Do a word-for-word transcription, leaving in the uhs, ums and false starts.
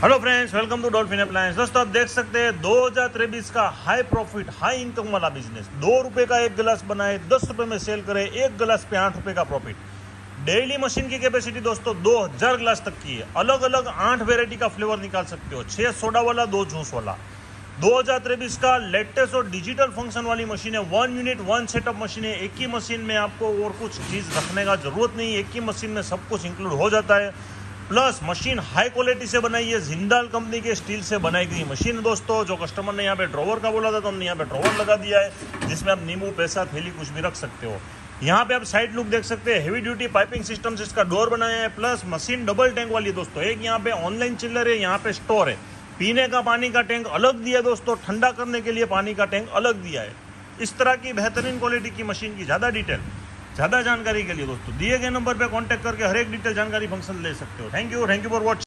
Hello friends, welcome to Dolphin appliance. दोस्तों, आप देख सकते हैं दो हज़ार तेईस का हाई प्रॉफिट हाई इनकम वाला बिजनेस। दो रुपए का एक गिलास बनाए, दस रुपए में सेल करे, एक गिलास पे आठ रुपए का प्रॉफिट। डेली मशीन की कैपेसिटी दोस्तों दो हज़ार गिलास तक की है। अलग अलग आठ वेरायटी का फ्लेवर निकाल सकते हो, छह सोडा वाला, दो जूस वाला। दो हज़ार तेईस का लेटेस्ट और डिजिटल फंक्शन वाली मशीन है। One unit one setup machine है। एक ही मशीन में आपको और कुछ चीज रखने का जरूरत नहीं, एक ही मशीन में सब कुछ इंक्लूड हो जाता है। प्लस मशीन हाई क्वालिटी से बनाई है, जिंदाल कंपनी के स्टील से बनाई गई मशीन है दोस्तों। जो कस्टमर ने यहाँ पे ड्रॉवर का बोला था तो हमने यहाँ पे ड्रॉवर लगा दिया है, जिसमें आप नींबू, पैसा, थैली कुछ भी रख सकते हो। यहाँ पे आप साइड लुक देख सकते हैं, हेवी ड्यूटी पाइपिंग सिस्टम से इसका डोर बनाया है। प्लस मशीन डबल टैंक वाली है दोस्तों। एक यहाँ पे ऑनलाइन चिल्लर है, यहाँ पे स्टोर है। पीने का पानी का टैंक अलग दिया है दोस्तों, ठंडा करने के लिए पानी का टैंक अलग दिया है। इस तरह की बेहतरीन क्वालिटी की मशीन की ज़्यादा डिटेल, ज़्यादा जानकारी के लिए दोस्तों दिए गए नंबर पे कांटेक्ट करके हर एक डिटेल जानकारी फंक्शन ले सकते हो। Thank you thank you for watching.